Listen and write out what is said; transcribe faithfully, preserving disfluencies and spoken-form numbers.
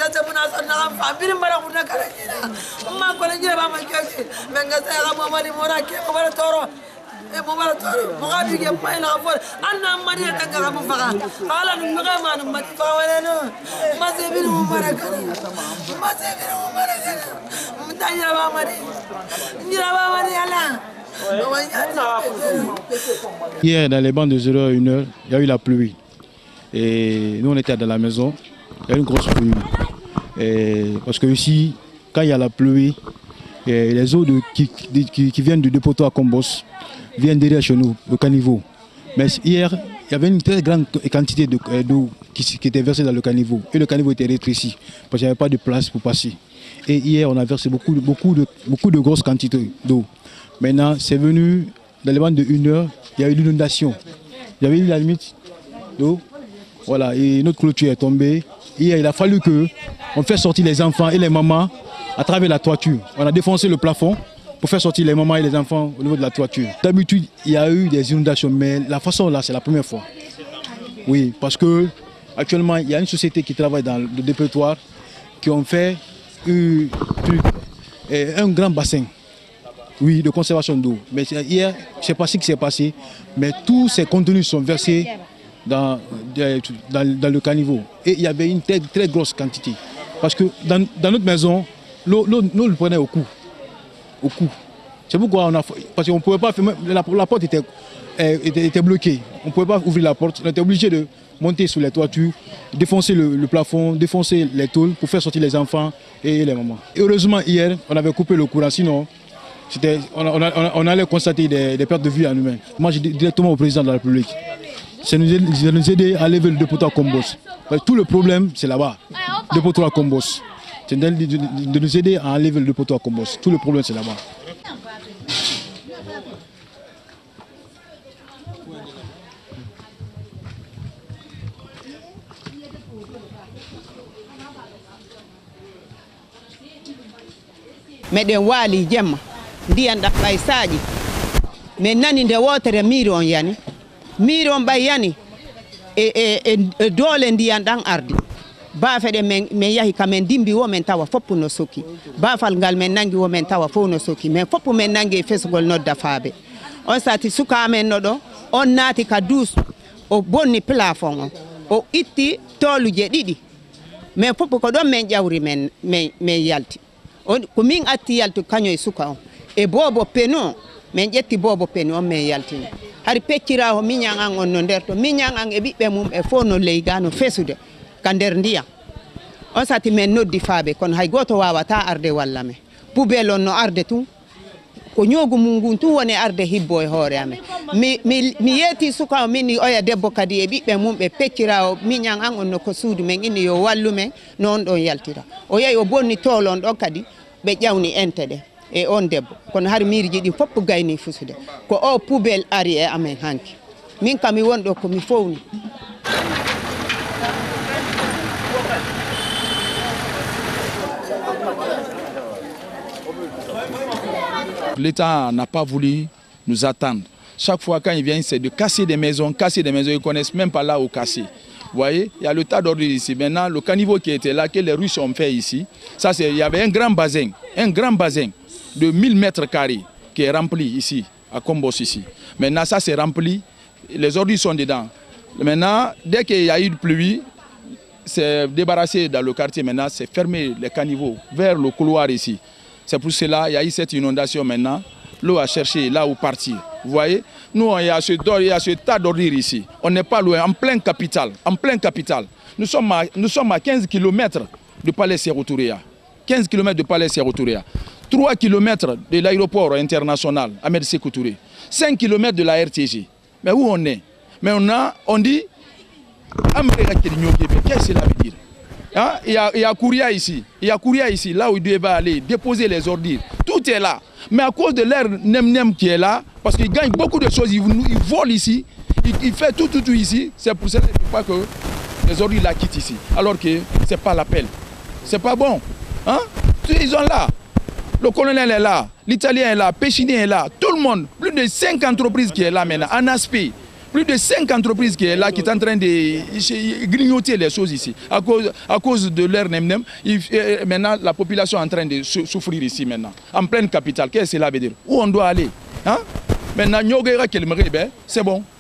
Hier, dans les bancs de zéro à une heure, il y a eu la pluie. Et nous, on était dans la maison. Il y a eu une grosse pluie. Et parce que ici, quand il y a la pluie, les eaux de, qui, qui, qui viennent du dépotoir Combos viennent derrière chez nous, au caniveau. Mais hier, il y avait une très grande quantité d'eau qui, qui était versée dans le caniveau. Et le caniveau était rétréci parce qu'il n'y avait pas de place pour passer. Et hier, on a versé beaucoup, beaucoup, de, beaucoup de grosses quantités d'eau. Maintenant, c'est venu, dans les bandes de une heure, il y a eu l'inondation. Il y avait eu la limite d'eau. Voilà, et notre clôture est tombée. Hier, il a fallu qu'on fasse sortir les enfants et les mamans à travers la toiture. On a défoncé le plafond pour faire sortir les mamans et les enfants au niveau de la toiture. D'habitude, il y a eu des inondations, mais la façon là, c'est la première fois. Oui, parce que actuellement, il y a une société qui travaille dans le dépotoir qui ont fait une, un grand bassin. Oui, de conservation d'eau. Mais hier, je ne sais pas ce qui s'est passé, mais tous ces contenus sont versés dans, dans, dans le caniveau. Et il y avait une très, très grosse quantité. Parce que dans, dans notre maison, l'eau, nous le prenait au cou. Au cou. C'est pourquoi on a. Parce qu'on ne pouvait pas faire. La, la porte était, était, était bloquée. On ne pouvait pas ouvrir la porte. On était obligé de monter sur les toitures, défoncer le, le plafond, défoncer les tôles pour faire sortir les enfants et les mamans. Et heureusement, hier, on avait coupé le courant. Sinon, on, on, on allait constater des, des pertes de vie en humain. Moi, j'ai dit directement au président de la République. C'est nous, nous aider à lever le dépotoir Combos. Tout le problème, c'est là-bas. Le dépotoir Combos. C'est de, de, de nous aider à enlever le dépotoir Combos. Tout le problème, c'est là-bas. Meɗen waali jemma ndiyan ɗaɓɓay saaƴi min nani nde wotere miiri on yani miiri on ɓay yani e, e, e doole ndiyan ɗan ardi baafe ɗe min, min yahi kamen dimbi wo min tawa foppu no soki baafal ngal min nangi wo min tawa fof no soki min foppu min nangi e fesugol nodda faaɓe on sati suka men no ɗo on naati ka duus o bonni plafond on o itti tooluje ɗiɗi min foppu ko ɗon min ƴawri min min yalti ko min atti yaltu kaño e suka on e bobo peno min ƴetti bobo peno on min yaltini hari pecciraho miñan an on no nder to miñan an e ɓiɓɓe mum e fof no leyga no fesude ka nder ndiyam on sati min noddi faaɓe kono hay goto wawata arde walla men poubelle on no arde tun ko ñoogu mum ngun tun woni arde hibbo e hoore amen mi, mi, mi yeeti suka o min oya debbo kadi e ɓiɓɓe mum ɓe peccirawo miñan an on no ko suudu men inni yo wallu men no on ɗon yaltira o yehi o bonni tool on ɗon kadi ɓe ƴawni ente ɗe e on debbo kono har miiriji ɗi fopp gayni fusude ko o poubelle ari e amen hanki min kam mi wonɗo komi fowni. L'État n'a pas voulu nous attendre. Chaque fois quand ils viennent, c'est de casser des maisons, casser des maisons, ils ne connaissent même pas là où casser. Vous voyez, il y a le tas d'ordures ici. Maintenant, le caniveau qui était là, que les Russes ont fait ici, ça, il y avait un grand bassin, un grand bassin de mille mètres carrés qui est rempli ici, à Combos ici. Maintenant, ça c'est rempli, les ordures sont dedans. Maintenant, dès qu'il y a eu de pluie, c'est débarrassé dans le quartier. Maintenant, c'est fermé les caniveaux vers le couloir ici. C'est pour cela qu'il y a eu cette inondation maintenant. L'eau a cherché là où partir. Vous voyez, nous, il y a ce, il y a ce tas d'ordures ici. On n'est pas loin, en plein capital. En plein capital. Nous sommes à, nous sommes à quinze kilomètres de Palais Sékou Touré. quinze kilomètres de Palais Sékou Touré. trois kilomètres de l'aéroport international Ahmed Sékou Touré. cinq kilomètres de la R T G. Mais où on est? Mais on, a, on dit, qu'est-ce que cela veut dire? Hein? Il y a, il y a Kouria ici, il y a Kouria ici, là où il devait aller déposer les ordures. Tout est là. Mais à cause de l'air nem-nem qui est là, parce qu'il gagne beaucoup de choses, il, il vole ici, il, il fait tout, tout, tout ici. C'est pour ça qu'il ne faut pas que les ordures la quittent ici. Alors que ce n'est pas l'appel. Ce n'est pas bon. Hein? Ils sont là. Le colonel est là, l'Italien est là, Péchinien est là, tout le monde. Plus de cinq entreprises qui sont là maintenant, en aspect. plus de cinq entreprises qui sont là, qui sont en train de grignoter les choses ici. À cause, à cause de leur nem-nem, maintenant la population est en train de souffrir ici maintenant. En pleine capitale, qu'est-ce que cela veut dire? Où on doit aller, hein? Maintenant, c'est bon.